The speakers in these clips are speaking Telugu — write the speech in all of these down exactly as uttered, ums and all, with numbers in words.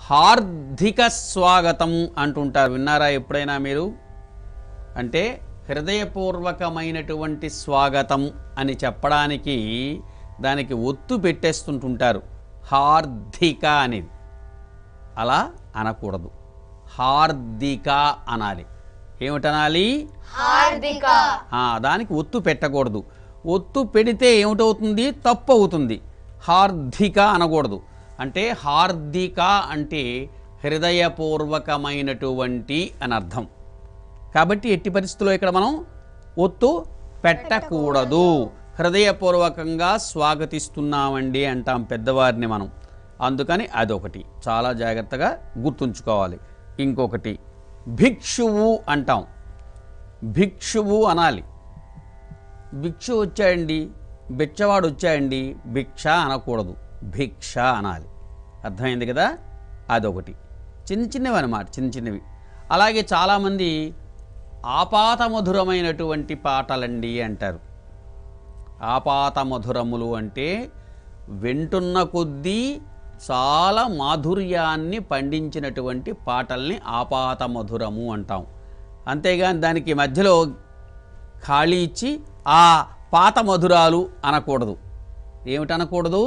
హార్దిక స్వాగతం అంటుంటారు. విన్నారా ఎప్పుడైనా మీరు? అంటే హృదయపూర్వకమైనటువంటి స్వాగతం అని చెప్పడానికి దానికి ఒత్తు పెట్టేస్తుంటుంటారు, హార్దిక అనేది. అలా అనకూడదు, హార్దిక అనాలి. ఏమిటనాలి? హార్దిక. దానికి ఒత్తు పెట్టకూడదు. ఒత్తు పెడితే ఏమిటవుతుంది? తప్పు అవుతుంది. హార్దిక అనకూడదు. అంటే హార్దిక అంటే హృదయపూర్వకమైనటువంటి అని అర్థం. కాబట్టి ఎట్టి పరిస్థితుల్లో ఇక్కడ మనం ఒత్తు పెట్టకూడదు. హృదయపూర్వకంగా స్వాగతిస్తున్నామండి అంటాం పెద్దవారిని మనం. అందుకని అదొకటి చాలా జాగ్రత్తగా గుర్తుంచుకోవాలి. ఇంకొకటి భిక్షువు అంటాం. భిక్షువు అనాలి. భిక్షు వచ్చాయండి, భిక్షవాడు వచ్చాయండి, భిక్ష అనకూడదు, భిక్ష అనాలి. అర్థమైంది కదా? అదొకటి. చిన్న చిన్నవి అన్నమాట, చిన్న చిన్నవి. అలాగే చాలామంది ఆపాతమధురమైనటువంటి పాటలండి అంటారు. ఆపాతమధురములు అంటే వింటున్న కొద్దీ చాలా మాధుర్యాన్ని పండించినటువంటి పాటల్ని ఆపాతమధురము అంటాం. అంతేగాని దానికి మధ్యలో ఖాళీ ఇచ్చి ఆ పాత మధురాలు అనకూడదు. ఏమిటనకూడదు?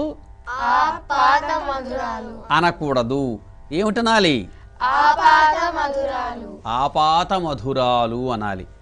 అనకూడదు. ఏమిటనాలి? ఆపాత మధురాలు అనాలి.